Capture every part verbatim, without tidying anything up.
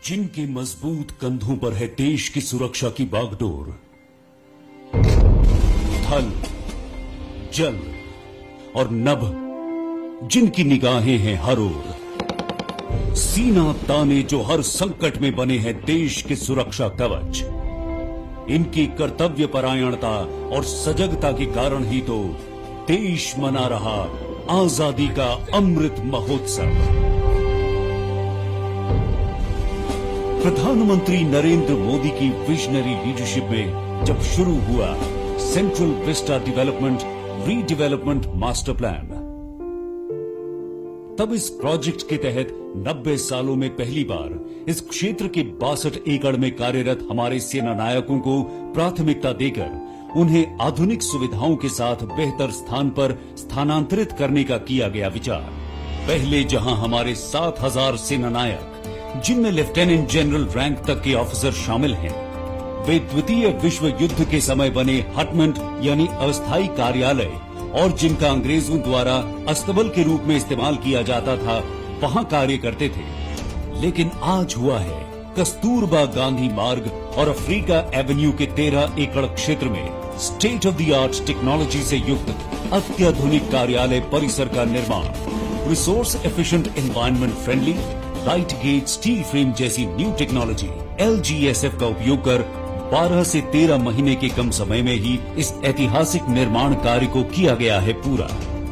जिनके मजबूत कंधों पर है देश की सुरक्षा की बागडोर, थल, जल और नभ, जिनकी निगाहें हैं हर ओर, सीना ताने जो हर संकट में बने हैं देश के सुरक्षा कवच। इनकी कर्तव्य परायणता और सजगता के कारण ही तो देश मना रहा आजादी का अमृत महोत्सव। प्रधानमंत्री नरेंद्र मोदी की विजनरी लीडरशिप में जब शुरू हुआ central vista development redevelopment master plan, तब इस प्रोजेक्ट के तहत नब्बे सालों में पहली बार इस क्षेत्र के बासठ एकड़ में कार्यरत हमारे सेना नायकों को प्राथमिकता देकर उन्हें आधुनिक सुविधाओं के साथ बेहतर स्थान पर स्थानांतरित करने का किया गया विचार। पहले जहां हमारे सात हजार सेना नायक, जिनमें लेफ्टिनेंट जनरल रैंक तक के ऑफिसर शामिल हैं, वे द्वितीय विश्व युद्ध के समय बने हटमेंट यानी अस्थायी कार्यालय और जिनका अंग्रेजों द्वारा अस्तबल के रूप में इस्तेमाल किया जाता था, वहां कार्य करते थे। लेकिन आज हुआ है कस्तूरबा गांधी मार्ग और अफ्रीका एवेन्यू के तेरह एकड़ क्षेत्र में state of the art technology से युक्त अत्याधुनिक कार्यालय परिसर का निर्माण। Resource efficient, environment friendly, light gauge steel frame जैसी new technology L G S F का उपयोग कर बारह से तेरह महीने के कम समय में ही इस ऐतिहासिक निर्माण कार्य को किया गया है पूरा।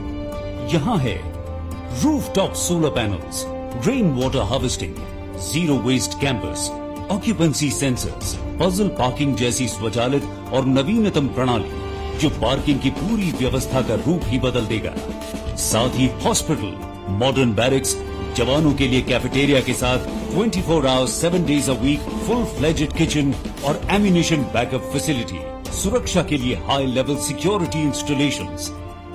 यहाँ है rooftop solar panels, rain water harvesting, zero waste campus, occupancy sensors, puzzle parking जैसी स्वचालित और नवीनतम प्रणाली जो पार्किंग की पूरी व्यवस्था का रूप ही बदल देगा। साथ ही हॉस्पिटल, मॉडर्न बैरिक्स, जवानों के लिए कैफेटेरिया के साथ चौबीस hours seven days a week full fledged kitchen और एम्यूनिशन बैकअप फैसिलिटी, सुरक्षा के लिए high level security installations,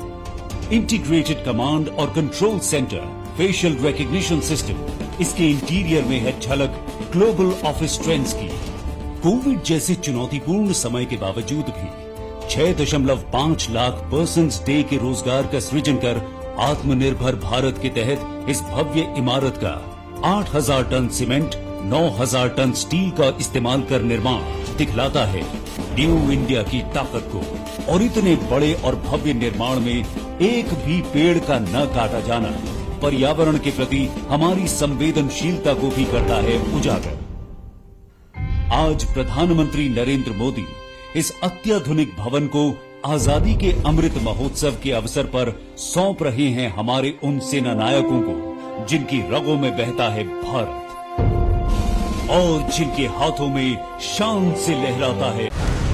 integrated command और control centre, facial recognition system. इसके इंटीरियर में है झलक ग्लोबल ऑफिस ट्रेंड्स की। कोविड जैसे चुनौतीपूर्ण समय के बावजूद भी छह दशमलव पांच लाख पर्सन्स डे के रोजगार का सृजन कर आत्मनिर्भर भारत के तहत इस भव्य इमारत का आठ हजार टन सीमेंट, नौ हजार टन स्टील का इस्तेमाल कर निर्माण दिखलाता है न्यू इंडिया की ताकत को। और इतने बड़े और भव्य निर्माण में एक भी पेड़ का न काटा जाना पर्यावरण के प्रति हमारी संवेदनशीलता को भी करता है उजागर। आज प्रधानमंत्री नरेंद्र मोदी इस अत्याधुनिक भवन को आजादी के अमृत महोत्सव के अवसर पर सौंप रहे हैं हमारे उन सेना नायकों को जिनकी रगों में बहता है भारत और जिनके हाथों में शान से लहराता है